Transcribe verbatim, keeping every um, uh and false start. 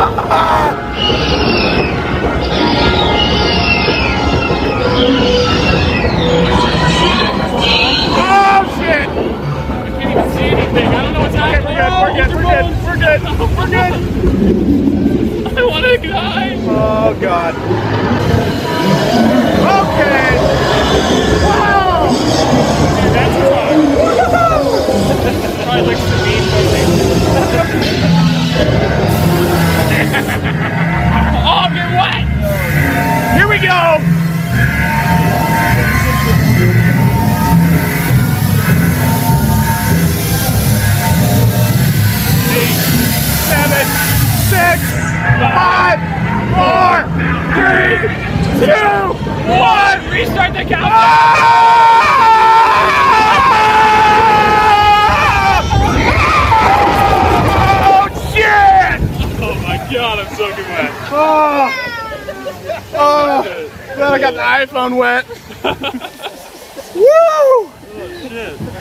shit! I can't even see anything. I don't know what's happening. We're good, we're good, we're good, we're good, we're good. I want to die. Oh, God. Okay. Wow! Dude, that's fun. Probably looks to me. Oh, I'm getting wet! Here we go! Eight, seven, six, five, four, three, two, one! Restart the countdown! Oh, shit! Oh my God, I'm soaking wet. Oh, oh, God, I got the iPhone wet. Woo! Oh, shit.